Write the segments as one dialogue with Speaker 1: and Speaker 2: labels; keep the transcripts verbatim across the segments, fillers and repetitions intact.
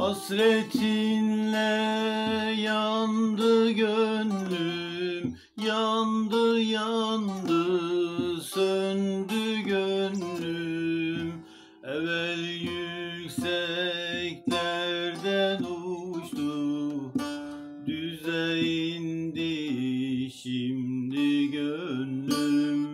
Speaker 1: Hasretinle yandı gönlüm, yandı yandı, söndü gönlüm. Evvel yükseklerden uçtu, düze indi şimdi gönlüm.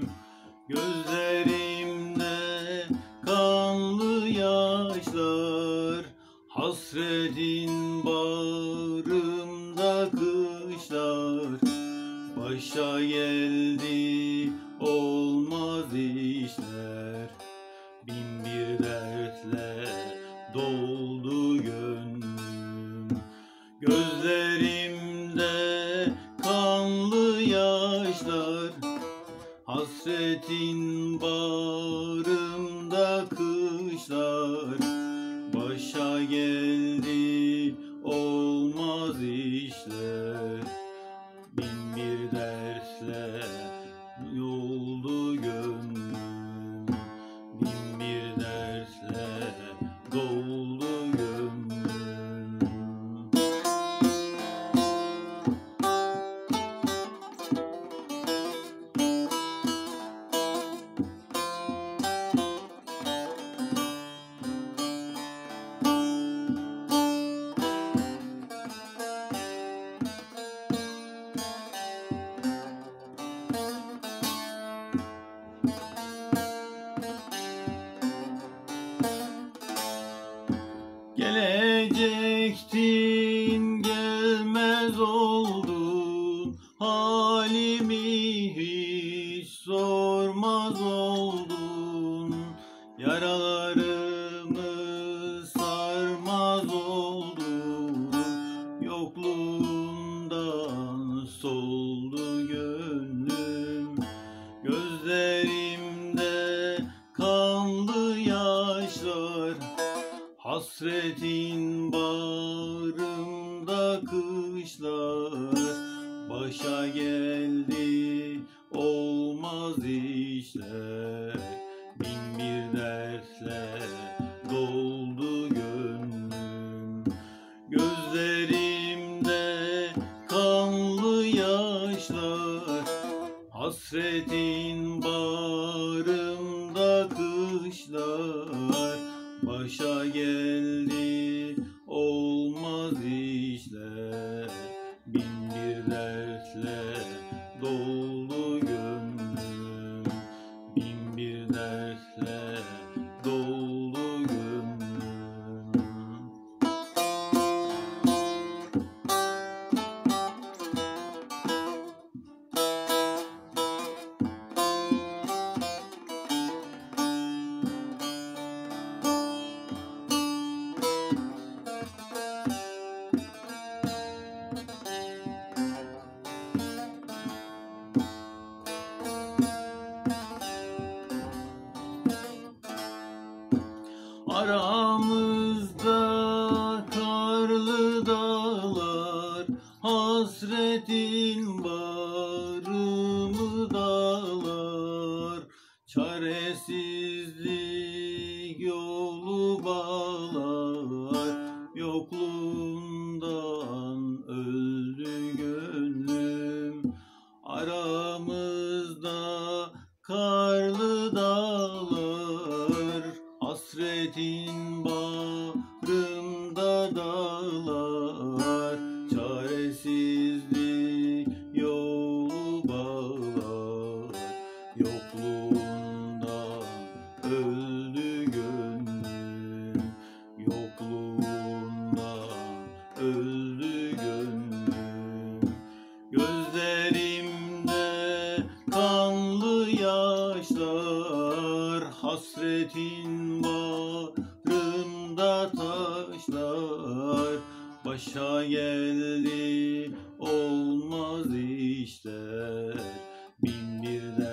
Speaker 1: Gözlerimde kanlı yaşlar, hasretin bağrımda kışlar. Başa geldi olmaz işler, bin bir dertle doldu gönlüm. Gözlerimde kanlı yaşlar, hasretin bağrımda kışlar. Başa geldi olmaz işler, bin bir dertle yoldu gönlüm, bin bir dertle doldu gönlüm. Gelecektin gelmez oldun, halimi hiç sormaz oldun. Yaralarımı sarmaz oldun, yokluğundan soldu gönlüm. Gözlerimde kanlı yaşlar, hasretin bağrımda kışlar. Başa geldi olmaz işler, bin bir dertle doldu gönlüm. Gözlerimde kanlı yaşlar, hasretin bağrımda kışlar. Başa geldi olmaz işler, bin bir dertle doldu gönlüm, bin bir dertle doldu gönlüm. Aramızda karlı dağlar, hasretin bağrımı dağlar. Çaresizlik yolu bağlar, yokluğundan öldü gönlüm. Aramızda karlı dağlar, hasretin bağrımda dağlar. Çaresizlik yolu bağlar, yokluğundan öldü gönlüm, yokluğundan öldü gönlüm. Gözlerimde kanlı yaşlar, hasretin bağrımda taşlar. Başa geldi olmaz işler, bin bir